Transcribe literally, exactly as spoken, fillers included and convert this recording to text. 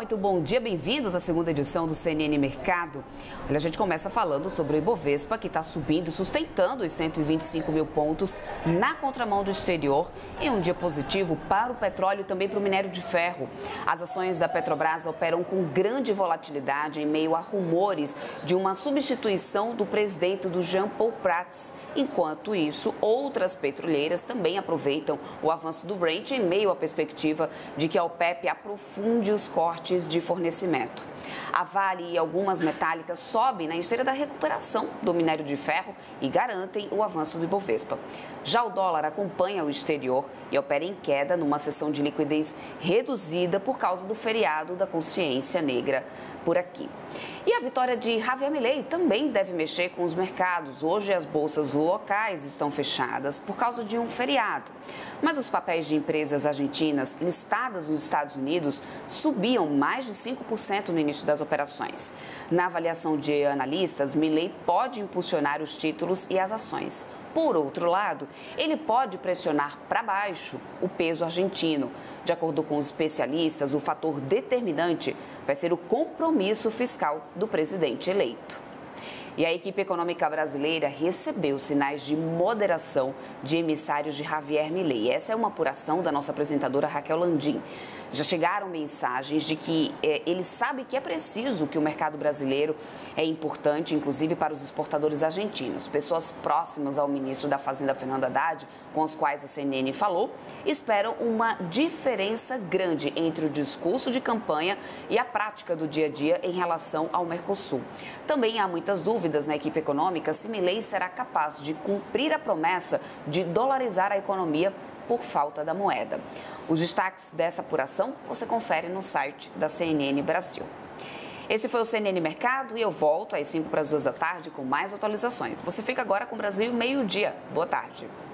muito bom dia, bem-vindos à segunda edição do C N N Mercado. Olha, a gente começa falando sobre o Ibovespa, que está subindo, sustentando os cento e vinte e cinco mil pontos na contramão do exterior, em um dia positivo para o petróleo e também para o minério de ferro. As ações da Petrobras operam com grande volatilidade em meio a rumores de uma substituição do presidente do Jean Paul Prats. Enquanto isso, outras petroleiras também aproveitam o avanço do Brent em meio à perspectiva de que a OPEP aprofunde os cortes de fornecimento. A Vale e algumas metálicas sobem na esteira da recuperação do minério de ferro e garantem o avanço do Ibovespa. Já o dólar acompanha o exterior e opera em queda numa sessão de liquidez reduzida por causa do feriado da consciência negra por aqui. E a vitória de Javier Milei também deve mexer com os mercados. Hoje as bolsas locais estão fechadas por causa de um feriado. Mas os papéis de empresas argentinas listadas nos Estados Unidos subiam mais de cinco por cento no início das operações. Na avaliação de analistas, Milei pode impulsionar os títulos e as ações. Por outro lado, ele pode pressionar para baixo o peso argentino. De acordo com os especialistas, o fator determinante vai ser o compromisso fiscal do presidente eleito. E a equipe econômica brasileira recebeu sinais de moderação de emissários de Javier Milei. Essa é uma apuração da nossa apresentadora Raquel Landim. Já chegaram mensagens de que eh, ele sabe que é preciso que o mercado brasileiro é importante, inclusive para os exportadores argentinos. Pessoas próximas ao ministro da Fazenda, Fernando Haddad, com os quais a C N N falou, esperam uma diferença grande entre o discurso de campanha e a prática do dia a dia em relação ao Mercosul. Também há muitas dúvidas na equipe econômica se Milei será capaz de cumprir a promessa de dolarizar a economia por falta da moeda. Os destaques dessa apuração você confere no site da C N N Brasil. Esse foi o C N N Mercado e eu volto às cinco para as duas da tarde com mais atualizações. Você fica agora com o Brasil meio-dia. Boa tarde.